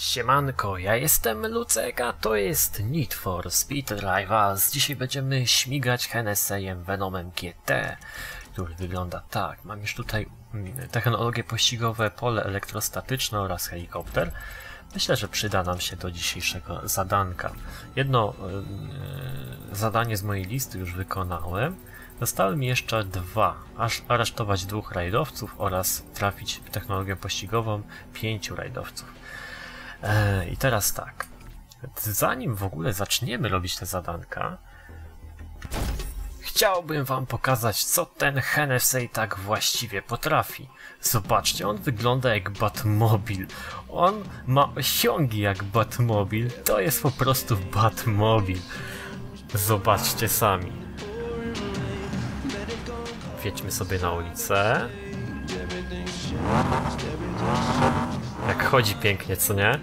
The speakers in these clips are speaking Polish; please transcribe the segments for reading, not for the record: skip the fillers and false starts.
Siemanko, ja jestem Lucek, a to jest Need for Speed Rivals. Dzisiaj będziemy śmigać Hennessy'em Venomem GT, który wygląda tak. Mam już tutaj technologie pościgowe, pole elektrostatyczne oraz helikopter. Myślę, że przyda nam się do dzisiejszego zadanka. Jedno zadanie z mojej listy już wykonałem. Zostały mi jeszcze dwa, aresztować 2 rajdowców oraz trafić w technologię pościgową 5 rajdowców. I teraz tak, zanim w ogóle zaczniemy robić te zadanka, chciałbym wam pokazać, co ten Hennessy tak właściwie potrafi. Zobaczcie, on wygląda jak Batmobil. On ma osiągi jak Batmobil. To jest po prostu Batmobil. Zobaczcie sami. Wjedźmy sobie na ulicę. Jak chodzi pięknie, co nie?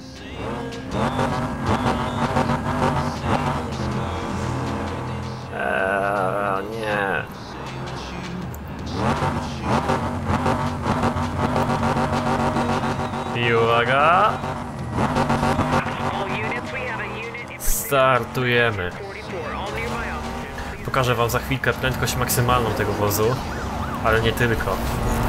Nie. I uwaga! Startujemy. Pokażę wam za chwilkę prędkość maksymalną tego wozu, ale nie tylko.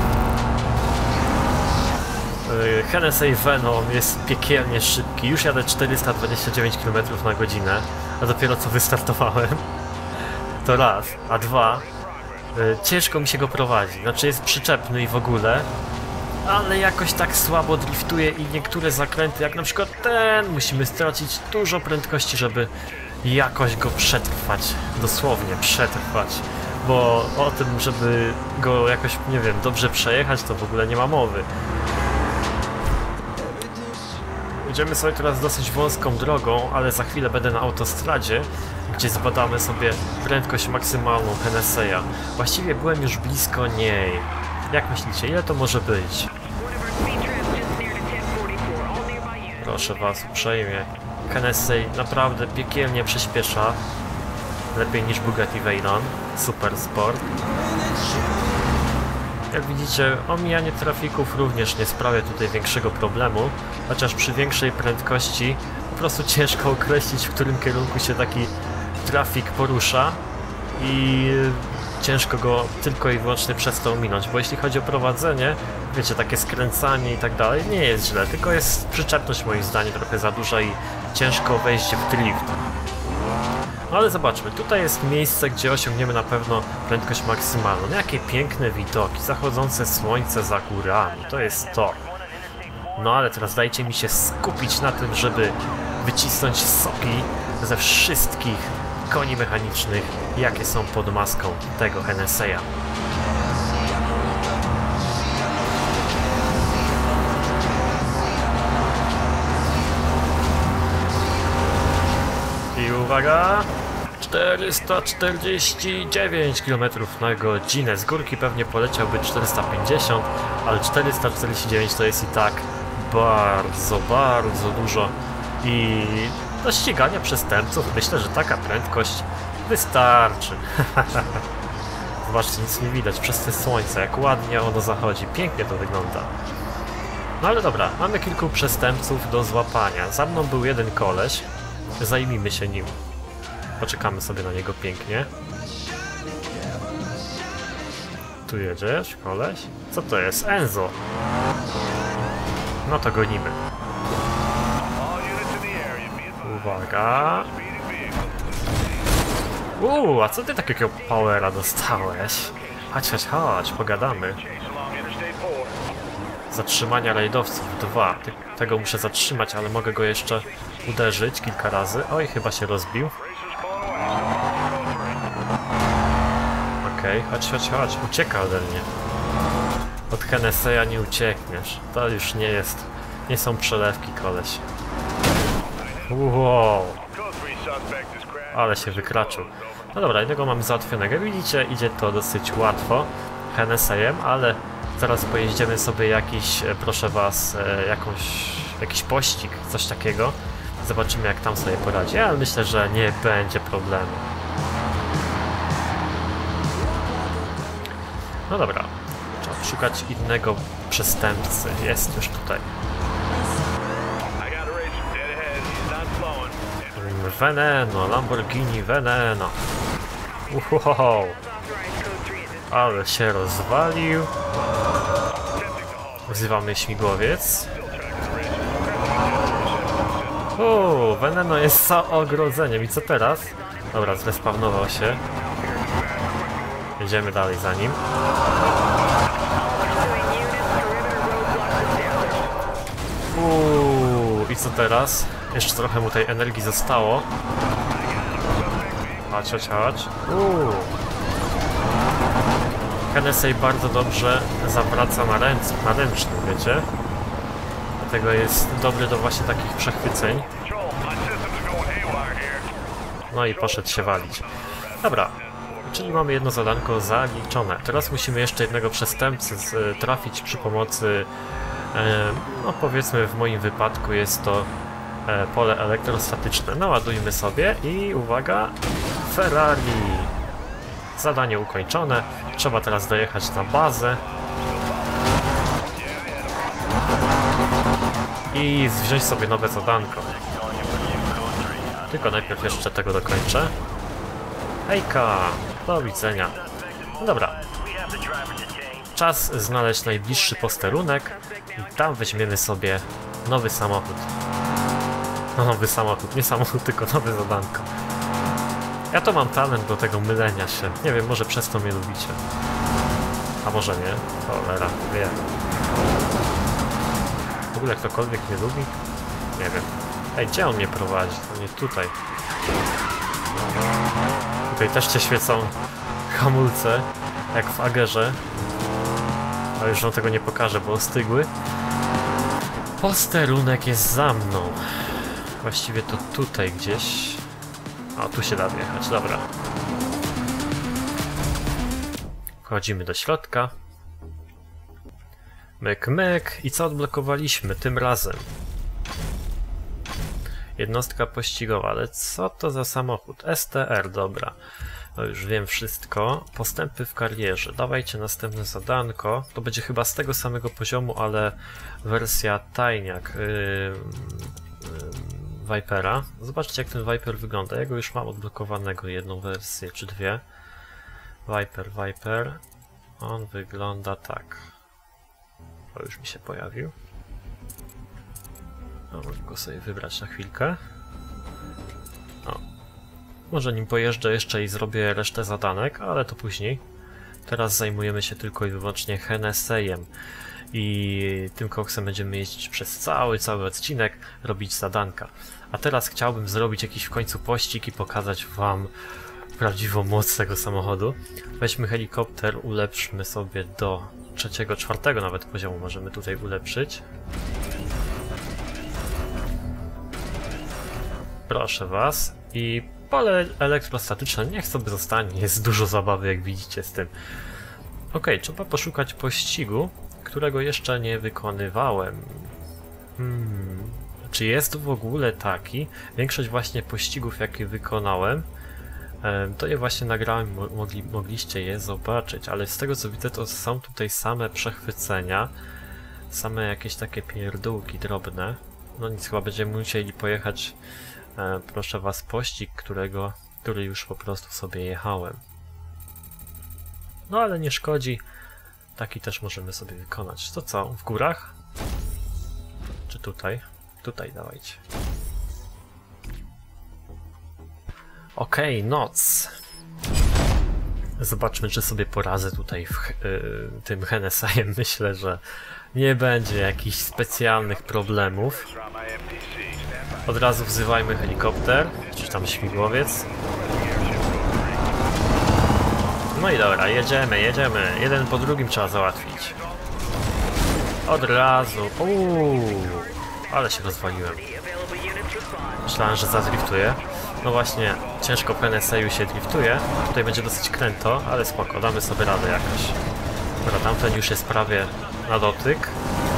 Hennessy Venom jest piekielnie szybki. Już jadę 429 km na godzinę, a dopiero co wystartowałem. To raz, a dwa, ciężko mi się go prowadzi. Znaczy jest przyczepny i w ogóle, ale jakoś tak słabo driftuje i niektóre zakręty, jak na przykład ten, musimy stracić dużo prędkości, żeby jakoś go przetrwać. Dosłownie przetrwać. Bo o tym, żeby go jakoś, nie wiem, dobrze przejechać, to w ogóle nie ma mowy. Idziemy sobie teraz dosyć wąską drogą, ale za chwilę będę na autostradzie, gdzie zbadamy sobie prędkość maksymalną Hennessy'a. Właściwie byłem już blisko niej. Jak myślicie, ile to może być? Proszę was uprzejmie. Hennessy naprawdę piekielnie przyspiesza. Lepiej niż Bugatti Veyron. Super sport. Jak widzicie, omijanie trafików również nie sprawia tutaj większego problemu, chociaż przy większej prędkości po prostu ciężko określić, w którym kierunku się taki trafik porusza i ciężko go tylko i wyłącznie przez to ominąć, bo jeśli chodzi o prowadzenie, wiecie, takie skręcanie i tak dalej, nie jest źle, tylko jest przyczepność moim zdaniem trochę za duża i ciężko wejść w drift. No ale zobaczmy, tutaj jest miejsce, gdzie osiągniemy na pewno prędkość maksymalną. No, jakie piękne widoki, zachodzące słońce za górami, to jest to. No ale teraz dajcie mi się skupić na tym, żeby wycisnąć soki ze wszystkich koni mechanicznych, jakie są pod maską tego Hennessy'a. I uwaga! 449 km na godzinę. Z górki pewnie poleciałby 450, ale 449 to jest i tak bardzo, bardzo dużo. I do ścigania przestępców myślę, że taka prędkość wystarczy. Zobaczcie, nic nie widać przez te słońce, jak ładnie ono zachodzi. Pięknie to wygląda. No ale dobra, mamy kilku przestępców do złapania. Za mną był jeden koleś. Zajmijmy się nim. Poczekamy sobie na niego pięknie. Tu jedziesz, koleś? Co to jest? Enzo! No to gonimy. Uwaga! A co ty takiego powera dostałeś? Chodź, pogadamy. Zatrzymania rajdowców 2. Tego muszę zatrzymać, ale mogę go jeszcze uderzyć kilka razy. Oj, chyba się rozbił. Okej, chodź, ucieka ode mnie. Od Hennessy'a nie uciekniesz. To już nie jest... Nie są przelewki, koleś. Wow. Ale się wykraczył. No dobra, jednego mamy załatwionego. Widzicie, idzie to dosyć łatwo Hennessy'em, ale zaraz pojeździmy sobie jakiś, proszę was, jakiś pościg, coś takiego. Zobaczymy, jak tam sobie poradzi, ale myślę, że nie będzie problemu. No dobra, trzeba szukać innego przestępcy. Jest już tutaj. Veneno, Lamborghini Veneno. Uhoho. Ale się rozwalił. Wzywamy śmigłowiec. Veneno jest za ogrodzeniem. I co teraz? Dobra, zrespawnował się. Jedziemy dalej za nim. I co teraz? Jeszcze trochę mu tej energii zostało. Chodź. Hennessy bardzo dobrze zawraca na ręczny, wiecie? Dlatego jest dobry do właśnie takich przechwyceń. No i poszedł się walić. Dobra, czyli mamy jedno zadanko zaliczone. Teraz musimy jeszcze jednego przestępcę trafić przy pomocy, no powiedzmy w moim wypadku jest to pole elektrostatyczne. Naładujmy sobie i uwaga, Ferrari. Zadanie ukończone. Trzeba teraz dojechać na bazę i wziąć sobie nowe zadanko. Tylko najpierw jeszcze tego dokończę. Hejka! Do widzenia. No dobra. Czas znaleźć najbliższy posterunek i tam weźmiemy sobie nowy samochód. No, nowy samochód, nie samochód, tylko nowe zadanko. Ja to mam talent do tego mylenia się. Nie wiem, może przez to mnie lubicie. A może nie? Cholera, wiem. W ogóle ktokolwiek mnie lubi? Nie wiem. Ej, gdzie on mnie prowadzi? To nie tutaj. Tutaj też się świecą hamulce, jak w Agerze. Ale już wam tego nie pokażę, bo ostygły. Posterunek jest za mną. Właściwie to tutaj gdzieś. O, tu się da wjechać, dobra. Wchodzimy do środka. Myk, myk. I co odblokowaliśmy tym razem? Jednostka pościgowa, ale co to za samochód? STR, dobra. No już wiem wszystko. Postępy w karierze. Dawajcie następne zadanko. To będzie chyba z tego samego poziomu, ale wersja tajniak Vipera. Zobaczcie, jak ten Viper wygląda. Ja go już mam odblokowanego, jedną wersję czy dwie. Viper. On wygląda tak. O, już mi się pojawił. No, mogę go sobie wybrać na chwilkę. O. Może nim pojeżdżę jeszcze i zrobię resztę zadanek, ale to później. Teraz zajmujemy się tylko i wyłącznie Hennessy'em. I tym koksem będziemy jeździć przez cały odcinek, robić zadanka. A teraz chciałbym zrobić jakiś w końcu pościg i pokazać wam prawdziwą moc tego samochodu. Weźmy helikopter, ulepszmy sobie do 3., 4. nawet poziomu możemy tutaj ulepszyć. Proszę was. I pole elektrostatyczne niech sobie zostanie, jest dużo zabawy, jak widzicie z tym. Ok, trzeba poszukać pościgu, którego jeszcze nie wykonywałem. Czy jest w ogóle taki? Większość właśnie pościgów, jakie wykonałem, to je właśnie nagrałem, mogliście je zobaczyć, ale z tego co widzę, to są tutaj same przechwycenia, same jakieś takie pierdółki drobne. No nic, chyba będziemy musieli pojechać, proszę was, pościg, który już po prostu sobie jechałem. No ale nie szkodzi, taki też możemy sobie wykonać. To co, w górach? Czy tutaj? Tutaj dawajcie. Okej, noc. Zobaczmy, czy sobie poradzę tutaj tym Hennessy'em. Myślę, że nie będzie jakichś specjalnych problemów. Od razu wzywajmy helikopter, czy tam śmigłowiec. No i dobra, jedziemy. Jeden po drugim trzeba załatwić. Od razu. Ale się rozwaliłem. Myślałem, że zadriftuję. No właśnie, ciężko w Hennessy'u się driftuje. Tutaj będzie dosyć kręto, ale spoko, damy sobie radę jakoś. Dobra, tamten już jest prawie na dotyk.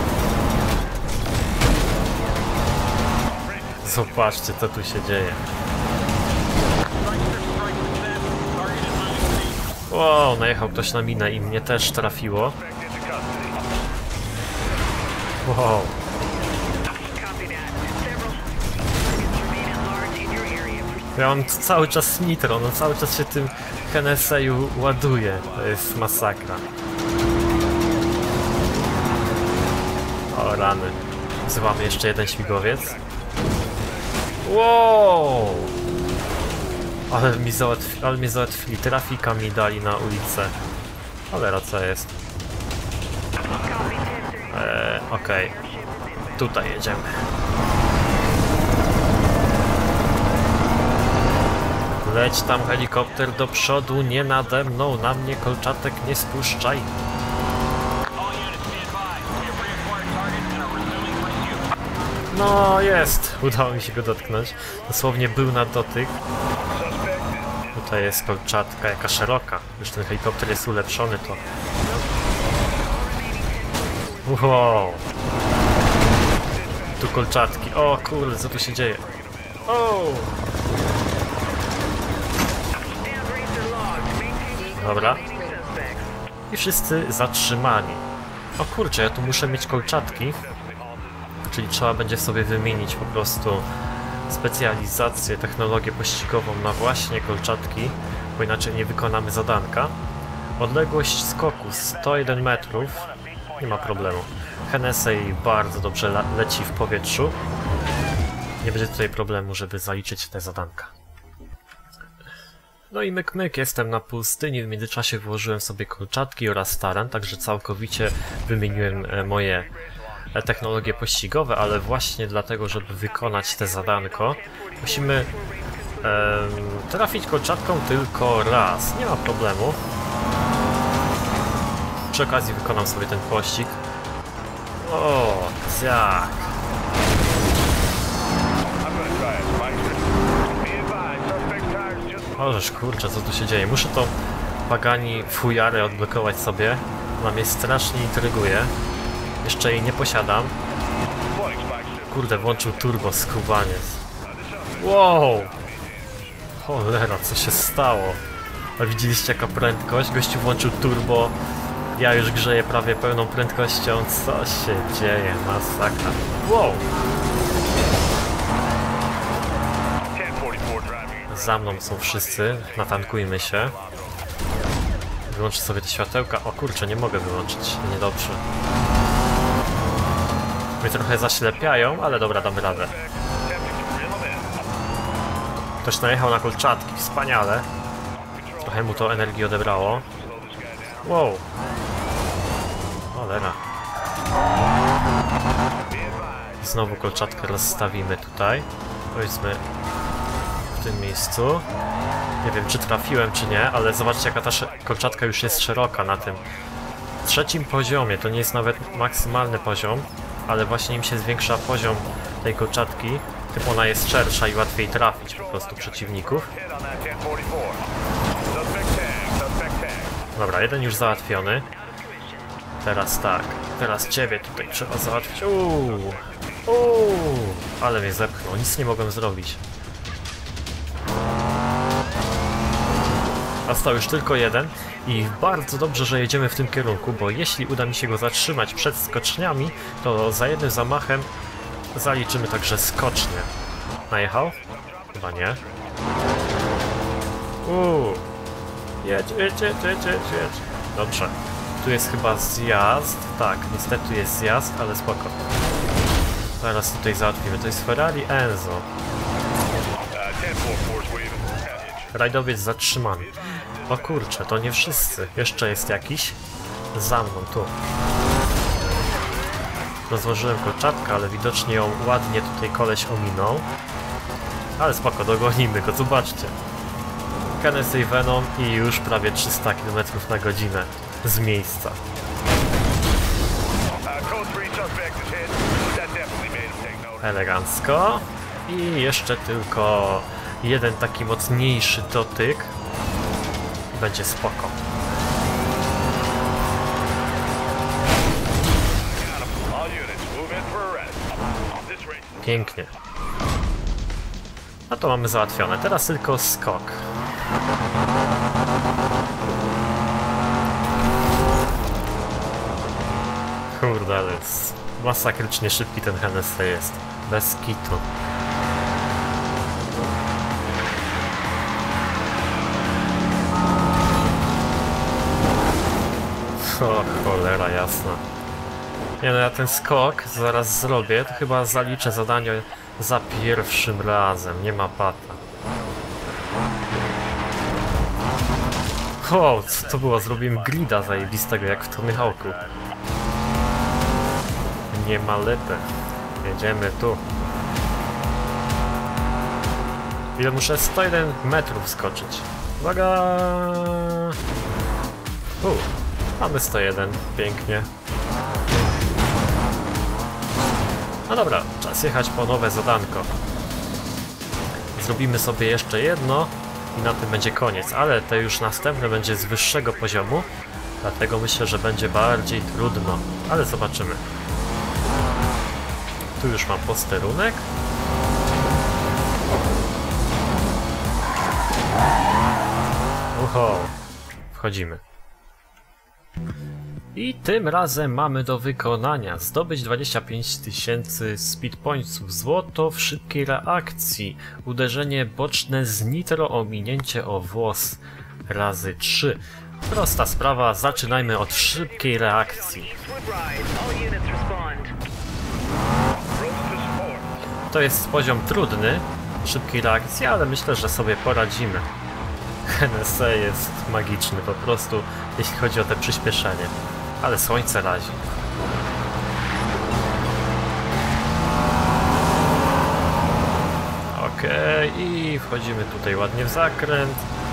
Zobaczcie, co tu się dzieje. Wow, najechał ktoś na minę i mnie też trafiło. Wow. Ja mam cały czas nitro, no cały czas się tym Hennessy'u ładuje. To jest masakra. O rany. Wzywamy jeszcze jeden śmigłowiec. Wow! Ale mnie załatwili. Trafika mi dali na ulicę. Cholera, co jest? Okej. Tutaj jedziemy. Leć tam helikopter do przodu, nie nade mną, na mnie kolczatek nie spuszczaj. No jest! Udało mi się go dotknąć. Dosłownie był na dotyk. Tutaj jest kolczatka jaka szeroka. Już ten helikopter jest ulepszony to. Wow! Tu kolczatki. O kurde, co tu się dzieje? O! Dobra. I wszyscy zatrzymani. O kurczę, ja tu muszę mieć kolczatki. Czyli trzeba będzie sobie wymienić po prostu specjalizację, technologię pościgową na właśnie kolczatki, bo inaczej nie wykonamy zadanka. Odległość skoku 101 metrów. Nie ma problemu. Hennessy bardzo dobrze leci w powietrzu. Nie będzie tutaj problemu, żeby zaliczyć te zadanka. No i myk, jestem na pustyni, w międzyczasie włożyłem sobie kolczatki oraz taran, także całkowicie wymieniłem moje technologie pościgowe, ale właśnie dlatego, żeby wykonać te zadanko, musimy trafić kolczatką tylko raz. Nie ma problemu. Przy okazji wykonam sobie ten pościg. O, tak. Ożeż kurczę, co tu się dzieje? Muszę to Pagani fujarę odblokować sobie. Ona mnie strasznie intryguje. Jeszcze jej nie posiadam. Kurde, włączył turbo skubaniec. Wow! Cholera, co się stało? A widzieliście jaka prędkość? Gościu włączył turbo. Ja już grzeję prawie pełną prędkością. Co się dzieje? Masakra. Wow! Za mną są wszyscy. Natankujmy się. Wyłączę sobie te światełka. O kurczę, nie mogę wyłączyć. Niedobrze. Mnie trochę zaślepiają, ale dobra, damy radę. Ktoś najechał na kolczatki, wspaniale. Trochę mu to energii odebrało. Wow. Cholera. Znowu kolczatkę rozstawimy tutaj. Powiedzmy w tym miejscu. Nie wiem, czy trafiłem, czy nie, ale zobaczcie, jaka ta kolczatka już jest szeroka na tym trzecim poziomie. To nie jest nawet maksymalny poziom, ale właśnie im się zwiększa poziom tej kolczatki, tym ona jest szersza i łatwiej trafić po prostu przeciwników. Dobra, jeden już załatwiony. Teraz tak, teraz ciebie tutaj trzeba załatwić. Ale mnie zepchnął, nic nie mogłem zrobić. Został już tylko jeden i bardzo dobrze, że jedziemy w tym kierunku, bo jeśli uda mi się go zatrzymać przed skoczniami, to za jednym zamachem zaliczymy także skocznię. Najechał? Chyba nie. Jedź. Dobrze. Tu jest chyba zjazd. Tak, niestety jest zjazd, ale spoko. Zaraz tutaj załatwimy. To jest Ferrari Enzo. Rajdowiec zatrzymany. O kurczę, to nie wszyscy. Jeszcze jest jakiś. Za mną, tu. Rozłożyłem kolczatkę, ale widocznie ją ładnie tutaj koleś ominął. Ale spoko, dogonimy go, zobaczcie. Hennessy Venom i już prawie 300 km na godzinę z miejsca. Elegancko. I jeszcze tylko jeden taki mocniejszy dotyk. Będzie spoko. Pięknie. No to mamy załatwione. Teraz tylko skok. Kurde, ale jest masakrycznie szybki ten Hennessy jest. Bez kitu. O, cholera jasna. Nie no, ja ten skok zaraz zrobię, to chyba zaliczę zadanie za pierwszym razem, nie ma bata. O, co to było? Zrobiłem grida zajebistego, jak w Tony Hawku. Nie ma lepę. Jedziemy tu. Ile muszę? 101 metrów skoczyć. Uwaga! Mamy 101. Pięknie. No dobra, czas jechać po nowe zadanko. Zrobimy sobie jeszcze jedno i na tym będzie koniec, ale te już następne będzie z wyższego poziomu, dlatego myślę, że będzie bardziej trudno, ale zobaczymy. Tu już mam posterunek. Uho, wchodzimy. I tym razem mamy do wykonania zdobyć 25 000 speed pointsów, złoto w szybkiej reakcji, uderzenie boczne z nitro, ominięcie o włos razy 3. Prosta sprawa, zaczynajmy od szybkiej reakcji. To jest poziom trudny, szybkiej reakcji, ale myślę, że sobie poradzimy. NSA jest magiczny po prostu, jeśli chodzi o te przyspieszenie. Ale słońce razi. Okej, i wchodzimy tutaj ładnie w zakręt.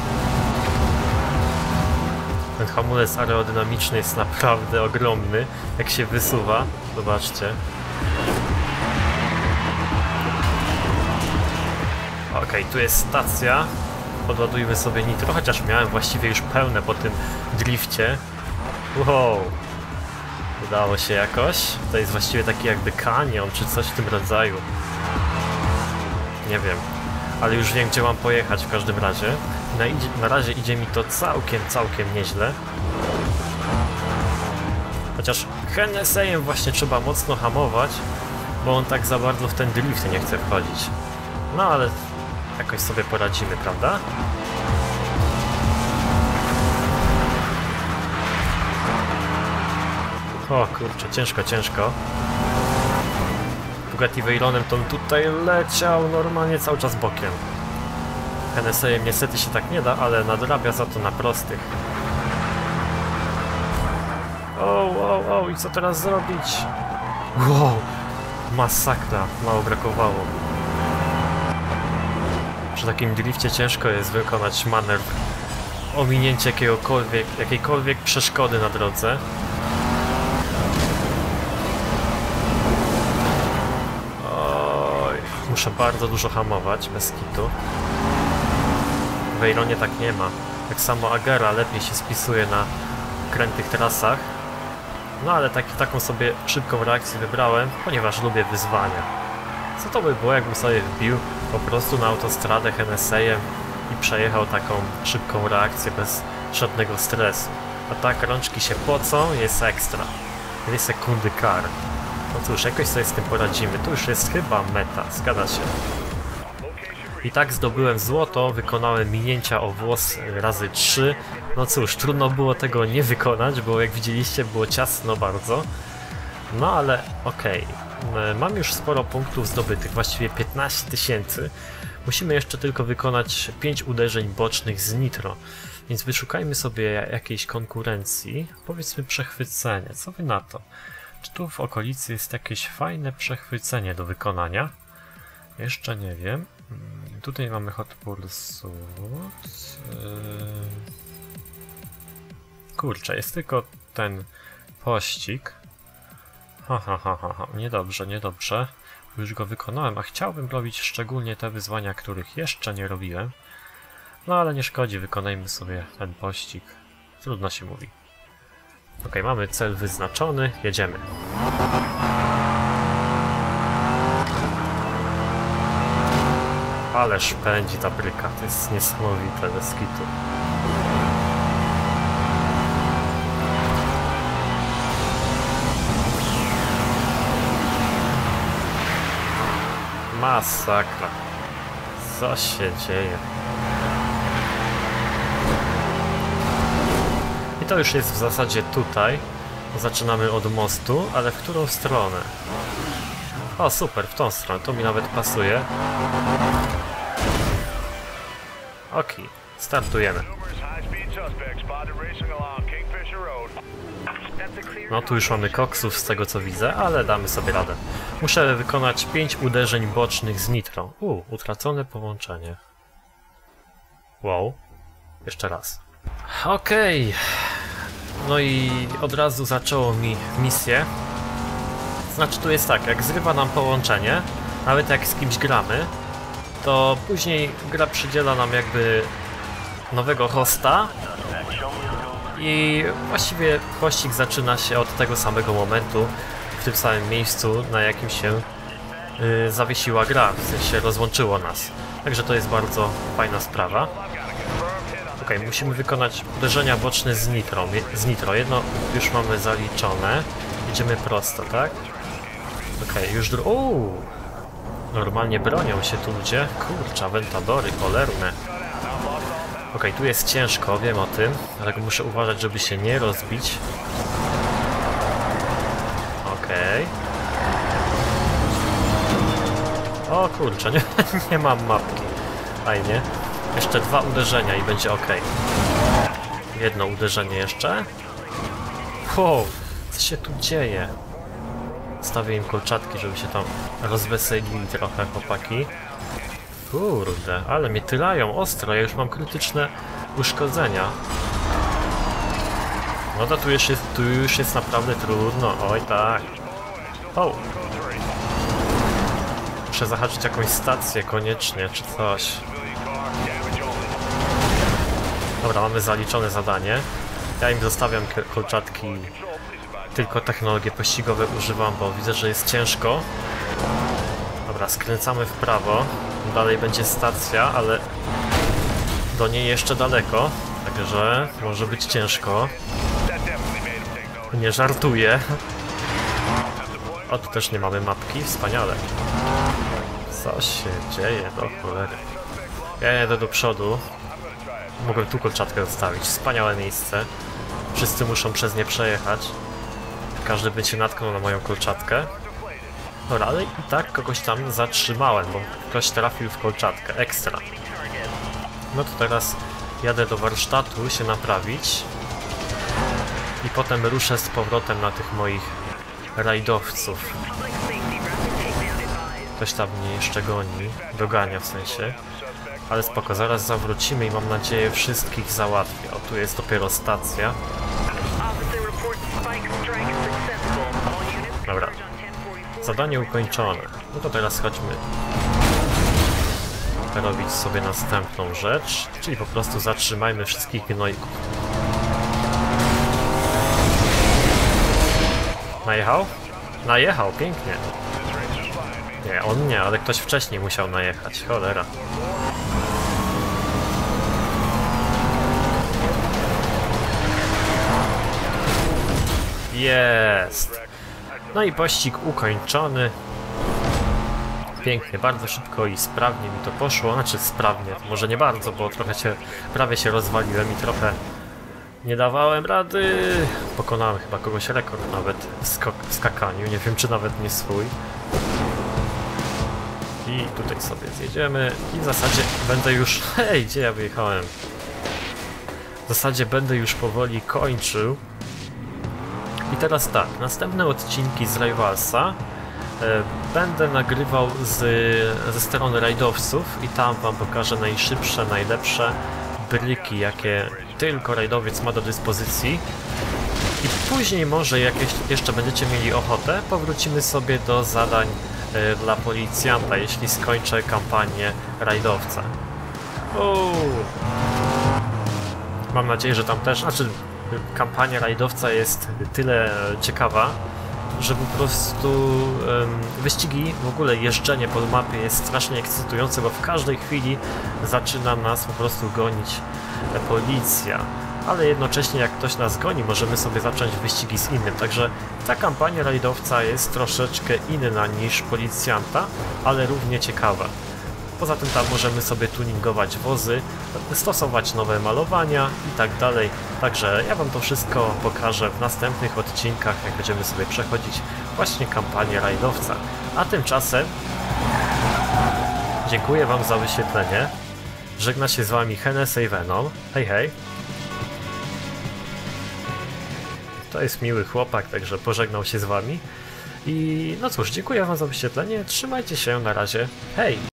Ten hamulec aerodynamiczny jest naprawdę ogromny, jak się wysuwa. Zobaczcie. Okej, tu jest stacja. Podładujmy sobie nitro, chociaż miałem właściwie już pełne po tym drifcie. Wow! Udało się jakoś. To jest właściwie taki jakby kanion, czy coś w tym rodzaju. Nie wiem. Ale już wiem, gdzie mam pojechać w każdym razie. Na razie idzie mi to całkiem nieźle. Chociaż NSA-em właśnie trzeba mocno hamować, bo on tak za bardzo w ten drift nie chce wchodzić. No ale jakoś sobie poradzimy, prawda? O kurczę, ciężko. Bugatti Veyronem to tutaj leciał normalnie cały czas bokiem. NSA-em niestety się tak nie da, ale nadrabia za to na prostych. O, i co teraz zrobić? Wow, masakra, mało brakowało. Przy takim drifcie ciężko jest wykonać manewr, ominięcie jakiejkolwiek przeszkody na drodze. Oj, muszę bardzo dużo hamować, bez kitu. W Veyronie tak nie ma. Tak samo Agera lepiej się spisuje na krętych trasach. No ale taką sobie szybką reakcję wybrałem, ponieważ lubię wyzwania. Co to by było, jakbym sobie wbił po prostu na autostradę NSA-em i przejechał taką szybką reakcję bez żadnego stresu. A tak rączki się pocą, jest ekstra. 2 sekundy kar. No cóż, jakoś sobie z tym poradzimy. Tu już jest chyba meta, zgadza się. I tak zdobyłem złoto, wykonałem minięcia o włos razy 3. No cóż, trudno było tego nie wykonać, bo jak widzieliście było ciasno bardzo. No ale okej. Mam już sporo punktów zdobytych, właściwie 15 000. Musimy jeszcze tylko wykonać 5 uderzeń bocznych z nitro. Więc wyszukajmy sobie jakiejś konkurencji. Powiedzmy przechwycenie, co wy na to? Czy tu w okolicy jest jakieś fajne przechwycenie do wykonania? Jeszcze nie wiem. Tutaj mamy Hot Pursuit. Kurczę, jest tylko ten pościg. Niedobrze. Już go wykonałem, a chciałbym robić szczególnie te wyzwania, których jeszcze nie robiłem. No ale nie szkodzi, wykonajmy sobie ten pościg. Trudno się mówi. Ok, mamy cel wyznaczony, jedziemy. Ależ pędzi ta bryka, to jest niesamowite, bez kitu. Masakra. Co się dzieje? I to już jest w zasadzie tutaj. Zaczynamy od mostu, ale w którą stronę? O, super, w tą stronę, to mi nawet pasuje. Okej, startujemy. No tu już mamy koksów z tego co widzę, ale damy sobie radę. Muszę wykonać 5 uderzeń bocznych z nitro. Utracone połączenie. Wow. Jeszcze raz. Okej. No i od razu zaczęło mi misję. Znaczy tu jest tak, jak zrywa nam połączenie, nawet jak z kimś gramy, to później gra przydziela nam jakby nowego hosta i właściwie pościg zaczyna się od tego samego momentu, w tym samym miejscu, na jakim się zawiesiła gra, w sensie rozłączyło nas. Także to jest bardzo fajna sprawa. Ok, musimy wykonać uderzenia boczne z nitro. Jedno już mamy zaliczone. Idziemy prosto, tak? Ok, już normalnie bronią się tu ludzie. Kurczę, Aventadory, cholerne. Ok, tu jest ciężko, wiem o tym, ale muszę uważać, żeby się nie rozbić. Ok. O kurczę, nie mam mapki. Fajnie. Jeszcze 2 uderzenia i będzie ok. Jedno uderzenie jeszcze. Wow, co się tu dzieje? Stawię im kolczatki, żeby się tam rozweselili trochę, chłopaki. Kurde, ale mnie tylają ostro, ja już mam krytyczne uszkodzenia. No to tu już jest naprawdę trudno, oj tak. O! Muszę zahaczyć jakąś stację koniecznie, czy coś. Dobra, mamy zaliczone zadanie. Ja im zostawiam kolczatki. Tylko technologie pościgowe używam, bo widzę, że jest ciężko. Dobra, skręcamy w prawo. Dalej będzie stacja, ale do niej jeszcze daleko. Także może być ciężko. Nie żartuję. O, tu też nie mamy mapki. Wspaniale. Co się dzieje? Do cholery. Ja jedę do przodu. Mogę tu kolczatkę zostawić. Wspaniałe miejsce. Wszyscy muszą przez nie przejechać. Każdy by się natknął na moją kolczatkę. Dobra, ale i tak kogoś tam zatrzymałem, bo ktoś trafił w kolczatkę. Ekstra. No to teraz jadę do warsztatu się naprawić. I potem ruszę z powrotem na tych moich rajdowców. Ktoś tam mnie jeszcze goni. Dogania w sensie. Ale spoko, zaraz zawrócimy i mam nadzieję wszystkich załatwię. O, tu jest dopiero stacja. Dobra. Zadanie ukończone. No to teraz chodźmy robić sobie następną rzecz, czyli po prostu zatrzymajmy wszystkich gnojków. Najechał? Najechał, pięknie. Nie, on nie, ale ktoś wcześniej musiał najechać. Cholera. Jest! No i pościg ukończony. Pięknie, bardzo szybko i sprawnie mi to poszło. Znaczy sprawnie, może nie bardzo, bo trochę prawie się rozwaliłem i trochę nie dawałem rady. Pokonałem chyba kogoś rekord nawet w skakaniu, nie wiem czy nawet nie swój. I tutaj sobie zjedziemy i w zasadzie będę już... Hej, gdzie ja wyjechałem? W zasadzie będę już powoli kończył. teraz tak, następne odcinki z Rivalsa będę nagrywał ze strony rajdowców i tam wam pokażę najszybsze, najlepsze bryki, jakie tylko rajdowiec ma do dyspozycji. I później może, jak jeszcze będziecie mieli ochotę, powrócimy sobie do zadań dla policjanta, jeśli skończę kampanię rajdowca. Mam nadzieję, że tam też, kampania rajdowca jest tyle ciekawa, że po prostu wyścigi, w ogóle jeżdżenie po mapie jest strasznie ekscytujące, bo w każdej chwili zaczyna nas po prostu gonić policja. Ale jednocześnie jak ktoś nas goni, możemy sobie zacząć wyścigi z innym. Także ta kampania rajdowca jest troszeczkę inna niż policjanta, ale równie ciekawa. Poza tym tam możemy sobie tuningować wozy, stosować nowe malowania i tak dalej. Także ja wam to wszystko pokażę w następnych odcinkach, jak będziemy sobie przechodzić właśnie kampanię rajdowca. A tymczasem dziękuję wam za wyświetlenie. Żegna się z wami Hennessy Venom. Hej hej. To jest miły chłopak, także pożegnał się z wami. I no cóż, dziękuję wam za wyświetlenie. Trzymajcie się, na razie. Hej!